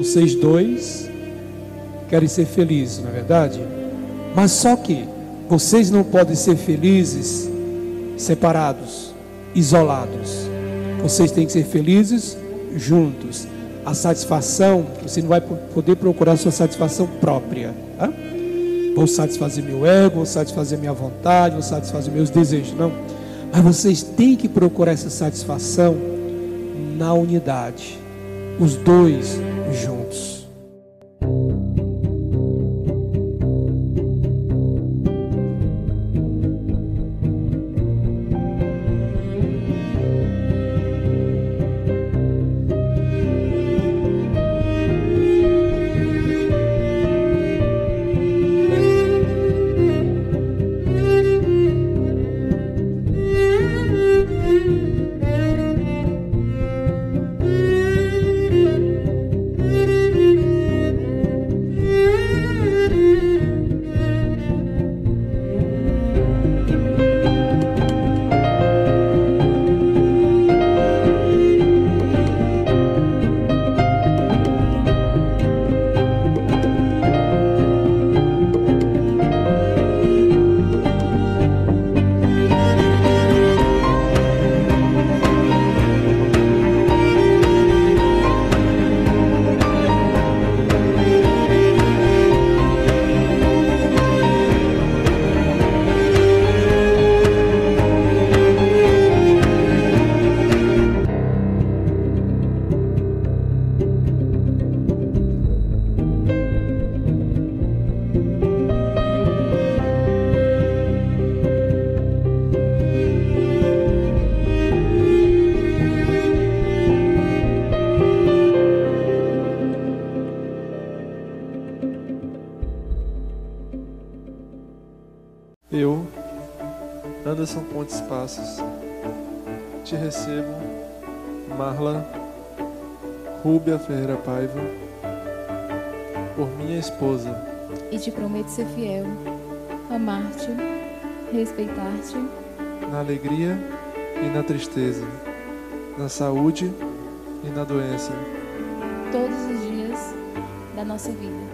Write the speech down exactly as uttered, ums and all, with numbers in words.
Vocês dois querem ser felizes, não é verdade? Mas só que vocês não podem ser felizes separados, isolados. Vocês têm que ser felizes juntos. A satisfação, você não vai poder procurar a sua satisfação própria. Tá? Vou satisfazer meu ego, vou satisfazer minha vontade, vou satisfazer meus desejos. Não. Mas vocês têm que procurar essa satisfação na unidade. Os dois juntos. Eu, Anderson Pontes Passos, te recebo, Marla Rúbia Ferreira Paiva, por minha esposa. E te prometo ser fiel, amar-te, respeitar-te, na alegria e na tristeza, na saúde e na doença, todos os dias da nossa vida.